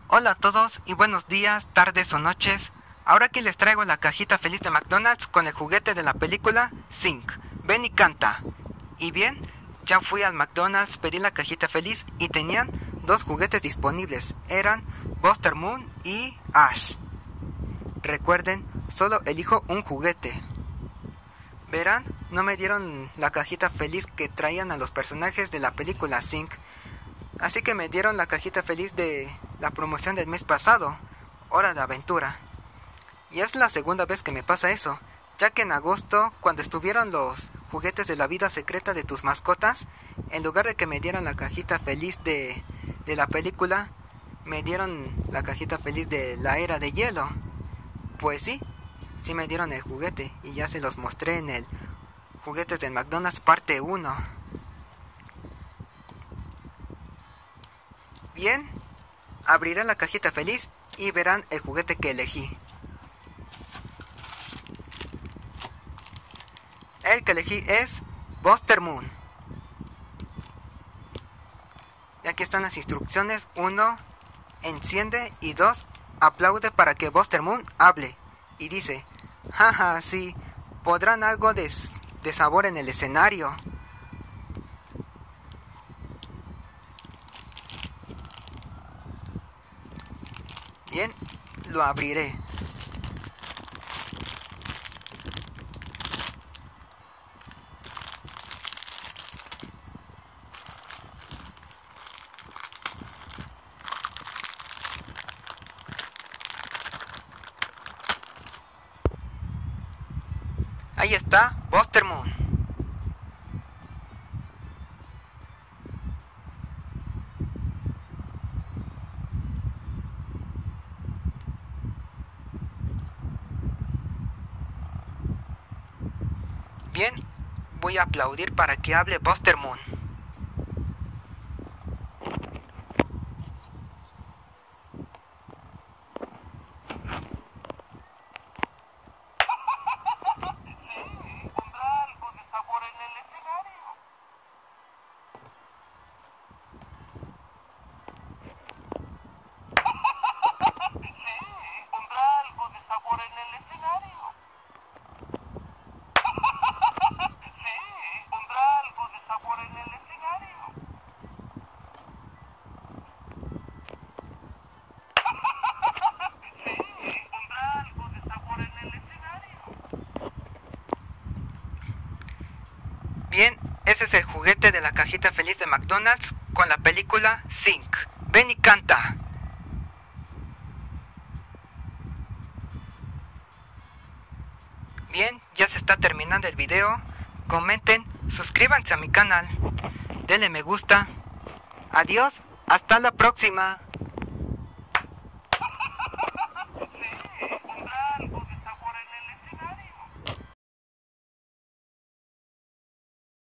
Hola a todos y buenos días, tardes o noches. Ahora aquí les traigo la cajita feliz de McDonald's con el juguete de la película Sync. Ven y canta. Y bien, ya fui al McDonald's, pedí la cajita feliz y tenían dos juguetes disponibles. Eran Buster Moon y Ash. Recuerden, solo elijo un juguete. Verán, no me dieron la cajita feliz que traían a los personajes de la película Sync. Así que me dieron la cajita feliz de la promoción del mes pasado, Hora de Aventura. Y es la segunda vez que me pasa eso, ya que en agosto, cuando estuvieron los juguetes de la vida secreta de tus mascotas, en lugar de que me dieran la cajita feliz de la película, me dieron la cajita feliz de la era de hielo. Pues sí me dieron el juguete y ya se los mostré en el Juguetes del McDonald's parte 1. Bien, abriré la cajita feliz y verán el juguete que elegí. El que elegí es Buster Moon. Y aquí están las instrucciones. 1. Enciende y 2. Aplaude para que Buster Moon hable. Y dice, jaja, sí, podrán algo de sabor en el escenario. Bien, lo abriré. Ahí está, Buster Moon. Bien, voy a aplaudir para que hable Buster Moon. Bien, ese es el juguete de la cajita feliz de McDonald's con la película Sync. Ven y canta. Bien, ya se está terminando el video. Comenten, suscríbanse a mi canal, denle me gusta. Adiós, hasta la próxima.